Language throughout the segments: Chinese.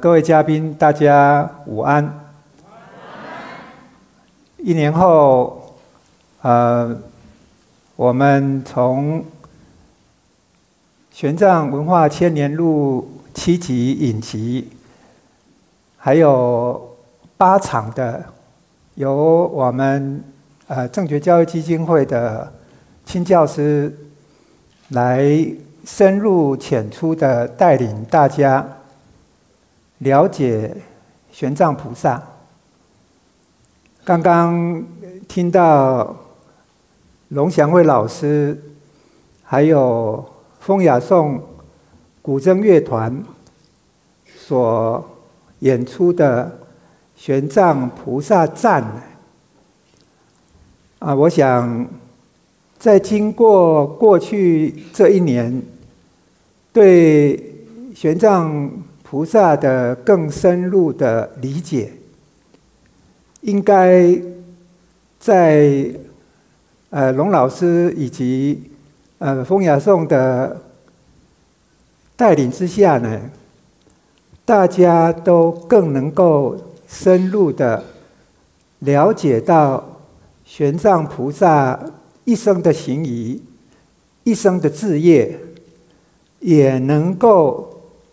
各位嘉宾，大家午安。1年后，我们从玄奘文化千年录7集影集，还有8场的由我们正觉教育基金会的亲教师来深入浅出的带领大家了解玄奘菩萨。刚刚听到龙祥慧老师，还有风雅颂古筝乐团所演出的玄奘菩萨赞我想在经过过去这1年，对玄奘菩萨的更深入的理解，应该在龙老师以及风雅颂的带领之下呢，大家都更能够深入的了解到玄奘菩萨一生的行仪，一生的志业，也能够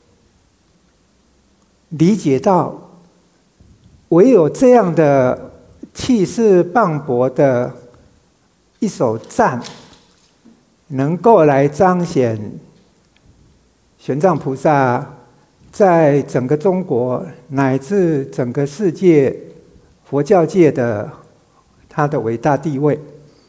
理解到，唯有这样的气势磅礴的一首赞，能够来彰显玄奘菩萨在整个中国乃至整个世界佛教界的他的伟大地位。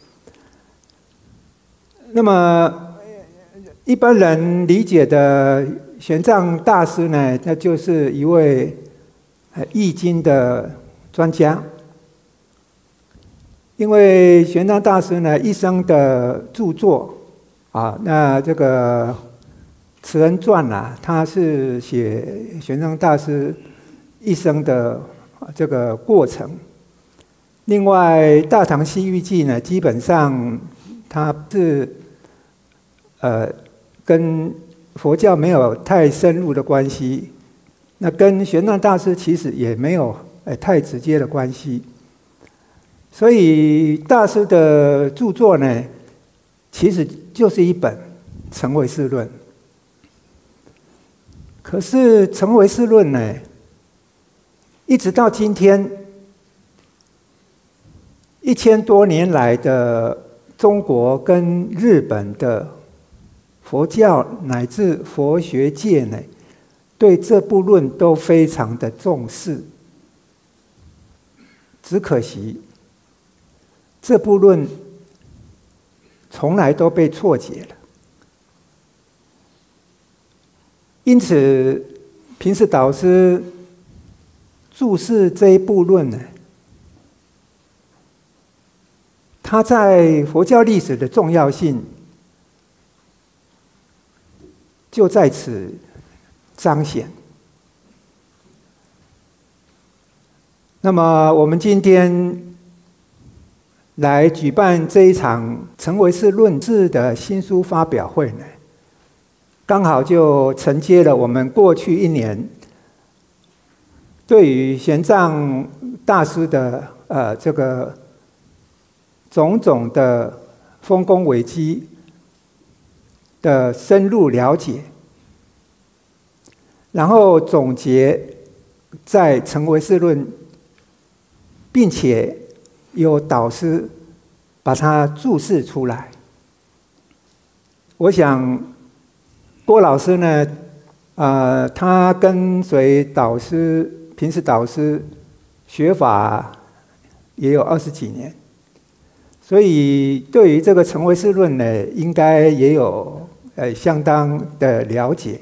那么一般人理解的玄奘大师呢，那就是一位易经的专家。因为玄奘大师呢一生的著作那这个《慈恩传》他是写玄奘大师一生的这个过程。另外，《大唐西域记》呢，基本上它是跟佛教没有太深入的关系，那跟玄奘大师其实也没有太直接的关系。所以大师的著作呢，其实就是一本《成唯识论》。可是《成唯识论》呢，一直到今天1000多年来的中国跟日本的佛教乃至佛学界呢，对这部论都非常的重视。只可惜这部论从来都被错解了。因此平时导师注释这一部论呢，它在佛教历史的重要性就在此彰显。那么我们今天来举办这一场《成唯识论志》的新书发表会呢，刚好就承接了我们过去1年对于玄奘大师的这个种种的丰功伟绩的深入了解，然后总结在《成唯识论》，并且由导师把它注释出来。我想郭老师呢，他跟随导师平时导师学法也有20几年，所以对于这个《成唯识论》呢，应该也有相当的了解。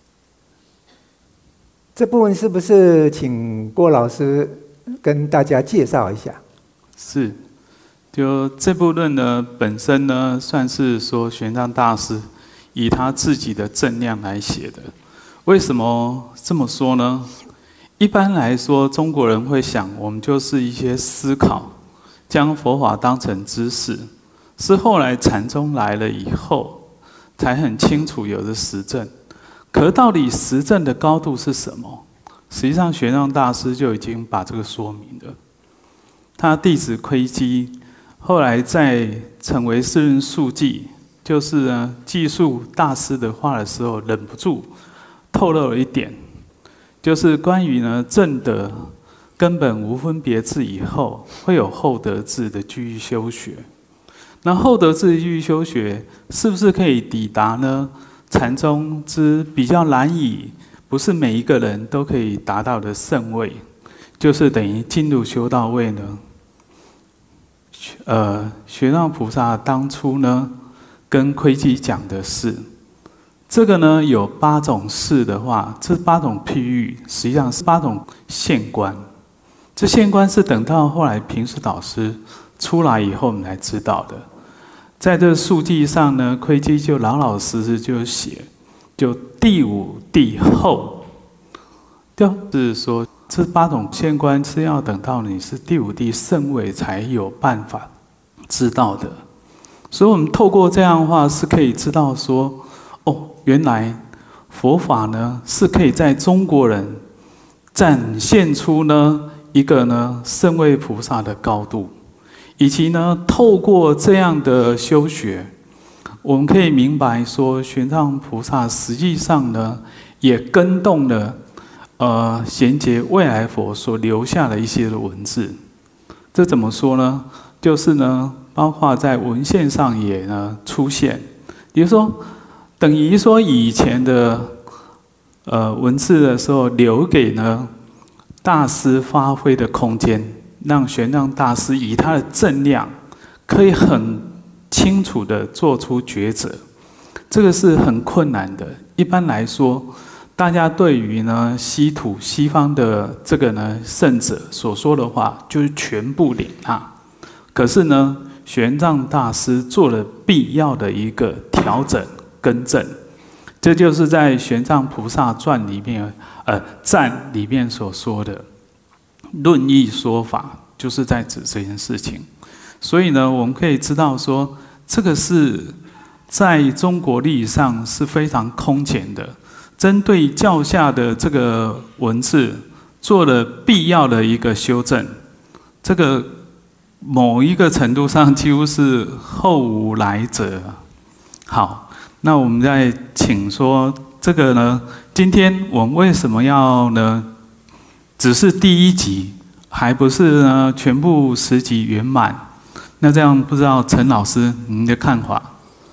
这部分是不是请郭老师跟大家介绍一下？ 是，就这部论呢，本身呢，算是说玄奘大师以他自己的正量来写的。为什么这么说呢？一般来说，中国人会想，我们就是一些思考，将佛法当成知识，是后来禅宗来了以后，才很清楚有的实证。可到底实证的高度是什么？ 实际上玄奘大师就已经把这个说明了。他弟子窥基后来在成为四论述记，就是呢记述大师的话的时候，忍不住透露了一点，就是关于呢正德根本无分别智以后，会有后得智的继续修学。那后得智的继续修学，是不是可以抵达呢禅宗之比较难以，不是每一个人都可以达到的圣位，就是等于进入修道位呢？玄奘菩萨当初呢，跟窥基讲的是，这个呢有8种事的话，这8种譬喻，实际上是8种现观。这现观是等到后来平时导师出来以后，我们才知道的。在这述记上呢，窥基就老老实实就写，就第5地后，就是说这8种现观是要等到你是第5地圣位才有办法知道的。所以我们透过这样的话是可以知道说，哦，原来佛法呢是可以在中国人展现出呢一个呢圣位菩萨的高度。以及呢，透过这样的修学，我们可以明白说，玄奘菩萨实际上呢，也跟动了衔接未来佛所留下的一些的文字。这怎么说呢？就是呢，包括在文献上也呢出现，比如说，等于说以前的文字的时候，留给呢大师发挥的空间。让玄奘大师以他的正量，可以很清楚地做出抉择，这个是很困难的。一般来说，大家对于呢西方的这个呢圣者所说的话，就是全部领纳。可是呢，玄奘大师做了必要的一个调整更正，这就是在《玄奘菩萨传》里面赞里面所说的。论义说法就是在指这件事情，所以呢，我们可以知道说，这个是在中国历史上是非常空前的，针对教下的这个文字做了必要的一个修正，这个某一个程度上几乎是后无来者。好，那我们再请说这个呢，今天我们为什么要呢？只是第1集，还不是呢全部10集圆满。那这样不知道陈老师您的看法？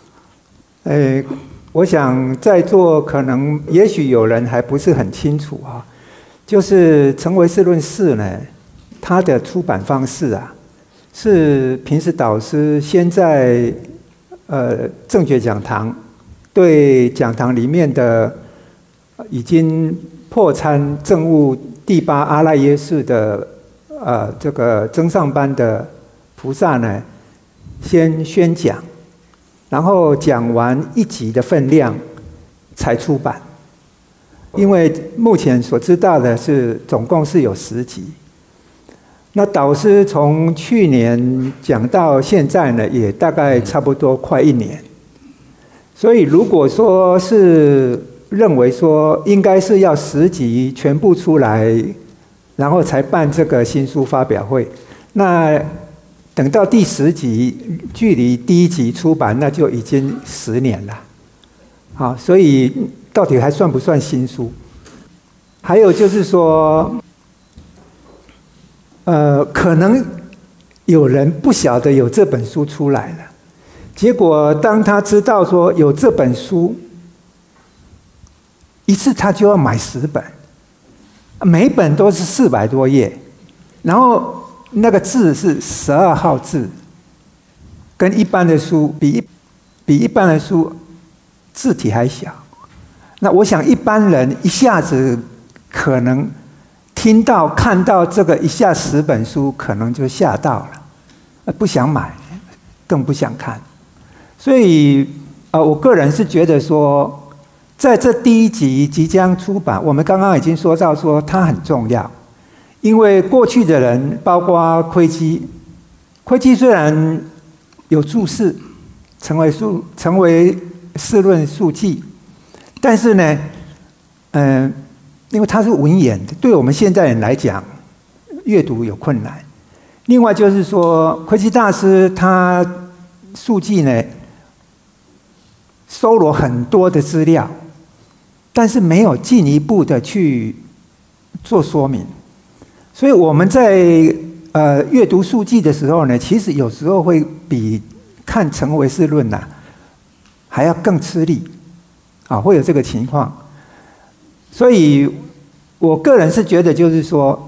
我想在座可能也许有人还不是很清楚啊，就是《成唯识论释》呢，它的出版方式啊，是平时导师先在正觉讲堂对讲堂里面的已经破参证悟第8阿赖耶识的这个增上班的菩萨呢，先宣讲，然后讲完1集的分量才出版。因为目前所知道的是总共是有10集。那导师从去年讲到现在呢，也大概差不多快1年。所以如果说是认为说应该是要10集全部出来，然后才办这个新书发表会，那等到第10集，距离第1集出版那就已经10年了。好，所以到底还算不算新书？还有就是说，可能有人不晓得有这本书出来了，结果当他知道说有这本书，一次他就要买10本，每本都是400多页，然后那个字是12号字，跟一般的书比一般的书字体还小。那我想一般人一下子可能听到看到这个一下10本书，可能就吓到了，不想买，更不想看。所以我个人是觉得说，在这第1集即将出版，我们刚刚已经说到说它很重要，因为过去的人，包括窥基虽然有注释成为释论述记，但是呢， 因为它是文言的，对我们现代人来讲，阅读有困难。另外就是说，奎基大师他速记呢，收罗很多的资料，但是没有进一步的去做说明，所以我们在阅读速记的时候呢，其实有时候会比看成唯识论呐还要更吃力，啊，会有这个情况。所以我个人是觉得，就是说，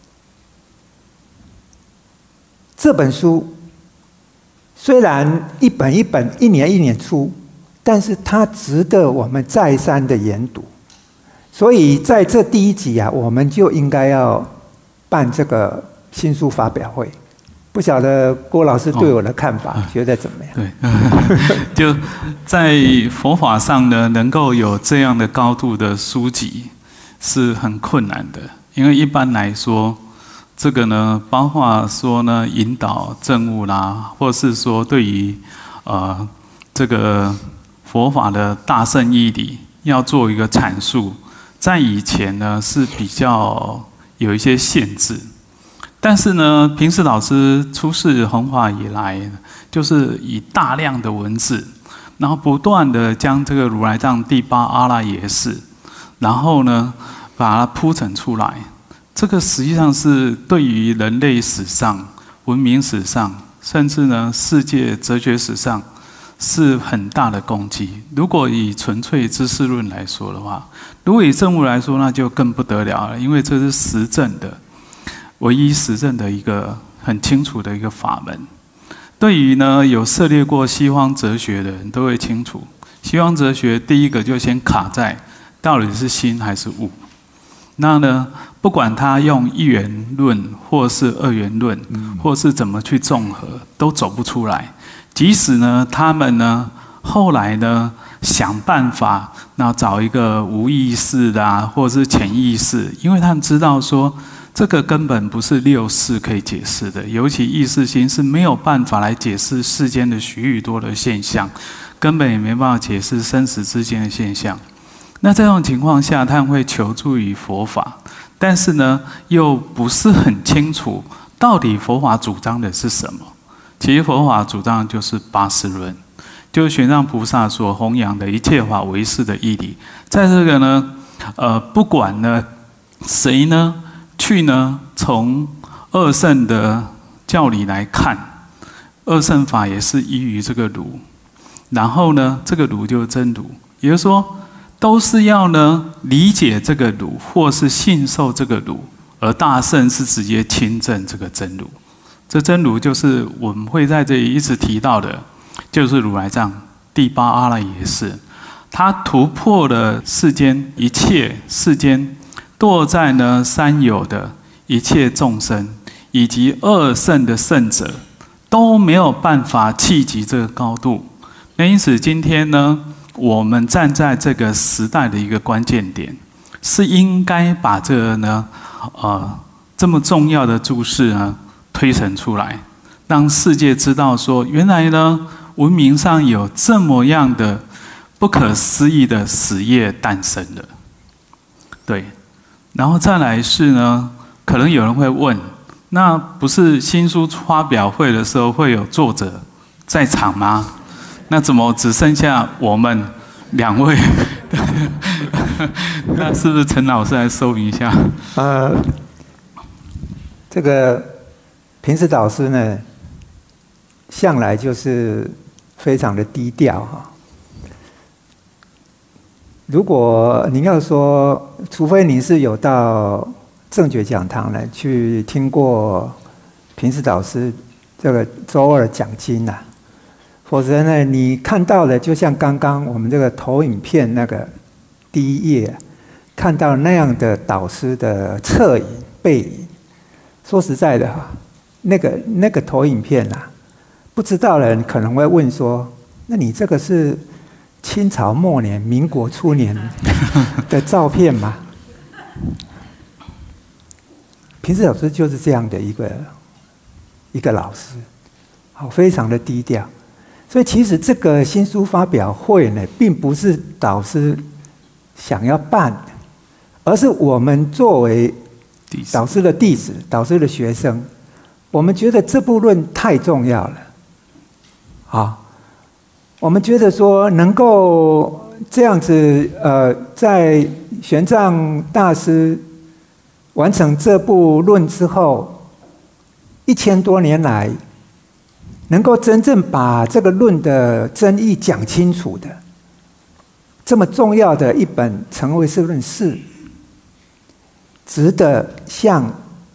这本书虽然一本一本、一年一年出，但是它值得我们再三的研读。所以在这第1集啊，我们就应该要办这个新书发表会。不晓得郭老师对我的看法，觉得怎么样？ 对，就在佛法上呢，能够有这样的高度的书籍是很困难的，因为一般来说，这个呢，包括说呢，引导证悟啦，或是说对于这个佛法的大圣义理要做一个阐述，在以前呢是比较有一些限制。但是呢，平时老师出世弘法以来，就是以大量的文字，然后不断的将这个如来藏第8阿赖耶识，然后呢，把它铺陈出来。这个实际上是对于人类史上、文明史上，甚至呢世界哲学史上，是很大的功绩。如果以纯粹知识论来说的话，如果以证悟来说，那就更不得了了，因为这是实证的。唯一实证的一个很清楚的一个法门。对于呢有涉猎过西方哲学的人都会清楚，西方哲学第一个就先卡在到底是心还是物。那呢，不管他用一元论，或是二元论，或是怎么去综合，都走不出来。即使呢，他们呢后来呢想办法，那找一个无意识的啊，或者是潜意识，因为他们知道说。这个根本不是6识可以解释的，尤其意识心是没有办法来解释世间的许多的现象，根本也没办法解释生死之间的现象。那这种情况下，他们会求助于佛法，但是呢，又不是很清楚到底佛法主张的是什么。其实佛法主张的就是八识论，就是玄奘菩萨所弘扬的一切法唯识的义理。在这个呢，不管呢谁呢。去呢，从二圣的教理来看，二圣法也是依于这个儒，然后呢，这个儒就是真儒，也就是说，都是要呢理解这个儒，或是信受这个儒，而大圣是直接亲证这个真儒。这真儒就是我们会在这里一直提到的，就是如来藏第8阿赖耶识，它突破了世间一切世间。堕在呢三有的一切众生，以及二圣的圣者，都没有办法企及这个高度。那因此今天呢，我们站在这个时代的一个关键点，是应该把这个呢，这么重要的注释呢推陈出来，让世界知道说，原来呢文明上有这么样的不可思议的实业诞生了。对。然后再来是呢，可能有人会问，那不是新书发表会的时候会有作者在场吗？那怎么只剩下我们2位？那是不是陈老师来说明一下？ 这个平时导师呢，向来就是非常的低调哈。如果您要说，除非您是有到正觉讲堂呢去听过平时导师这个周2讲经啊，否则呢，你看到的就像刚刚我们这个投影片那个第1页看到那样的导师的侧影背影。说实在的哈，那个投影片啊，不知道的人可能会问说，那你这个是清朝末年、民国初年的照片吗？平时老师就是这样的一个老师，好，非常的低调。所以其实这个新书发表会呢，并不是导师想要办的， 而是我们作为导师的弟子、导师的学生，我们觉得这部论太重要了，啊，我们觉得说能够这样子，在玄奘大师完成这部论之后，1000多年来，能够真正把这个论的真意讲清楚的，这么重要的一本《成唯识论释》，值得向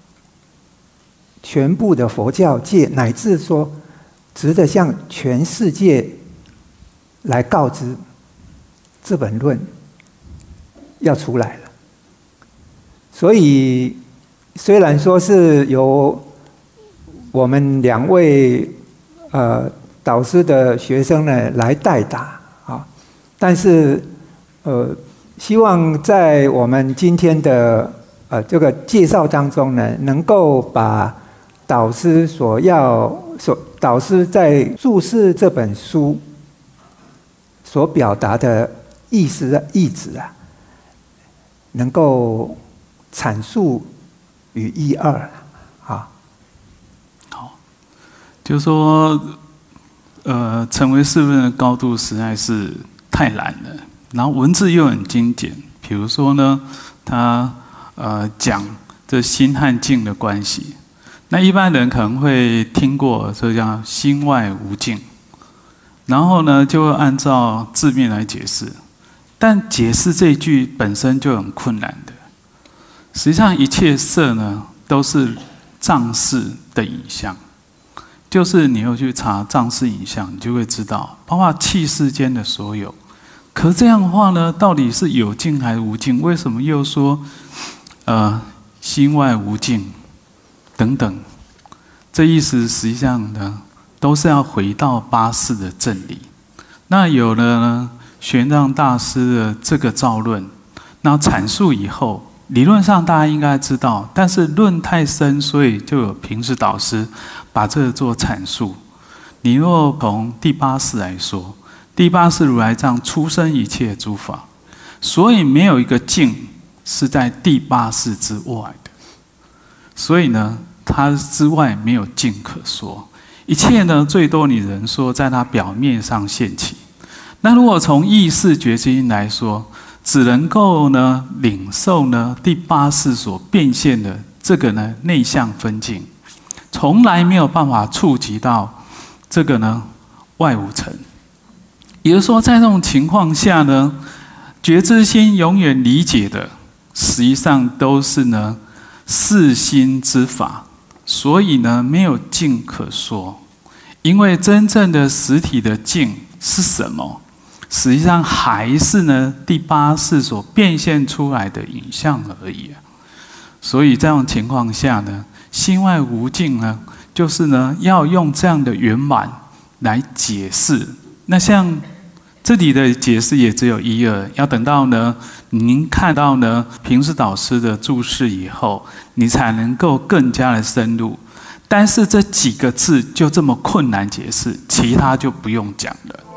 全部的佛教界，乃至说，值得向全世界来告知，这本论要出来了。所以，虽然说是由我们2位导师的学生呢来代打啊，但是希望在我们今天的这个介绍当中呢，能够把导师导师在注释这本书所表达的意思意旨啊，能够阐述于一二啊。 好，就是说，成唯识论的高度实在是太难了，然后文字又很精简。比如说呢，他讲这心和境的关系，那一般人可能会听过，这叫心外无境，然后呢就会按照字面来解释，但解释这一句本身就很困难的。实际上，一切色呢都是藏识的影像，就是你要去查藏识影像，你就会知道，包括器世间的所有。可是这样的话呢，到底是有境还是无境？为什么又说心外无境等等？这意思实际上呢，都是要回到八识的正理。那有了呢，玄奘大师的这个造论，那阐述以后，理论上大家应该知道，但是论太深，所以就有平时导师把这个做阐述。你若从第八识来说，第八识如来藏出生一切诸法，所以没有一个境是在第八识之外的。所以呢，它之外没有境可说。一切呢，最多你能说在它表面上现起。那如果从意识觉知因来说，只能够呢领受呢第八识所变现的这个呢内相分境，从来没有办法触及到这个呢外五尘。也就是说，在这种情况下呢，觉知心永远理解的，实际上都是呢识心之法，所以呢没有境可说。因为真正的实体的境是什么？实际上还是呢第八识所变现出来的影像而已啊。所以这种情况下呢，心外无境呢，就是呢要用这样的圆满来解释。那像这里的解释也只有一二，要等到呢您看到呢平时导师的注释以后，你才能够更加的深入。但是这几个字就这么困难解释，其他就不用讲了。